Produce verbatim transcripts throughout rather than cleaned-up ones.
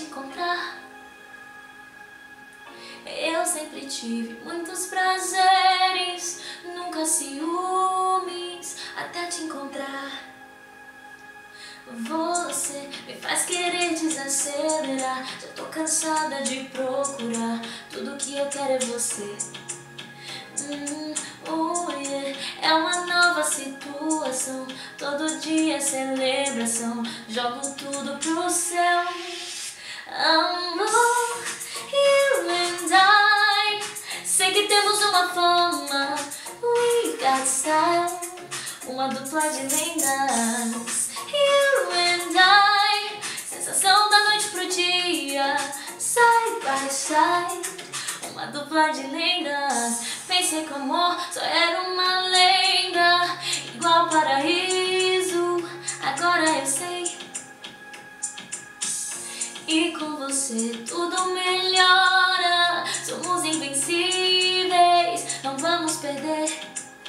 te encontrar. Eu sempre tive muitos prazeres, nunca ciúmes, até te encontrar. Você me faz querer desacelerar. Já tô cansada de procurar, tudo que eu quero é você. Hum, oh yeah. É uma nova situação, todo dia é celebração. Jogo tudo pro céu. Amor, you and I. Sei que temos uma fama, we got style, uma dupla de lendas. You and I, sensação da noite pro dia, side by side, uma dupla de lendas. Pensei que o amor só era uma lenda, igual paraíso, agora eu sei. E com você tudo melhora, somos invencíveis, não vamos perder.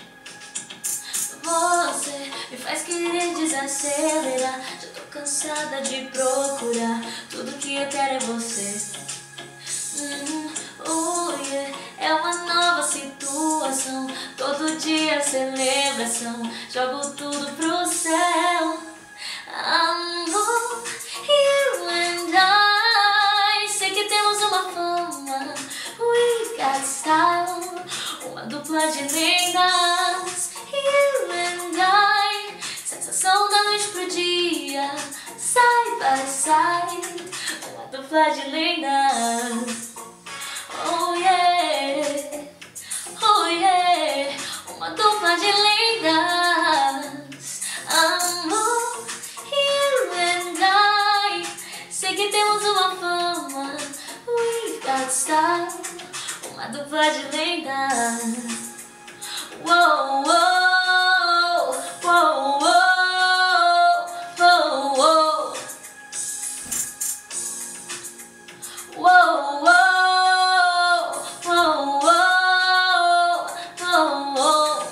Você me faz querer desacelerar. Já tô cansada de procurar, tudo que eu quero é você. Hum, oh yeah. É uma nova situação, todo dia é celebração. Jogo tudo pro céu. Amor, you and I. Sei que temos uma fama, we got style, uma dupla de lendas. You and I, sensação da noite pro dia, side by side, uma dupla de lendas. Oh yeah, oh yeah, uma dupla de lendas. Amor, you and I. Sei que temos uma fama, we got style, uma dupla de lendas. Whoa, whoa, whoa, whoa, whoa, whoa. Whoa, whoa, whoa, whoa, whoa, whoa.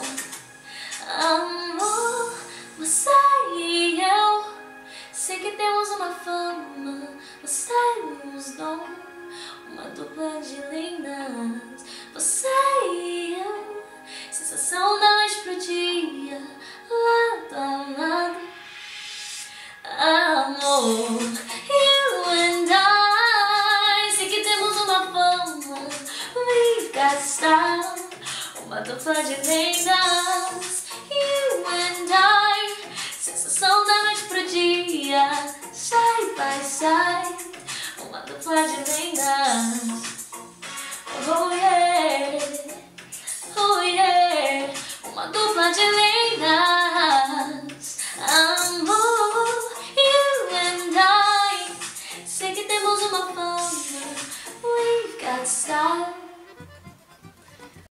Amor, você e eu. Sei que temos uma fama, você e os dons, uma dupla de lendas. Você e eu, sensação da noite pro dia, lado a lado. Amor, you and I. Sei que temos uma fama, we got style, uma dupla de lendas. You and I, sensação da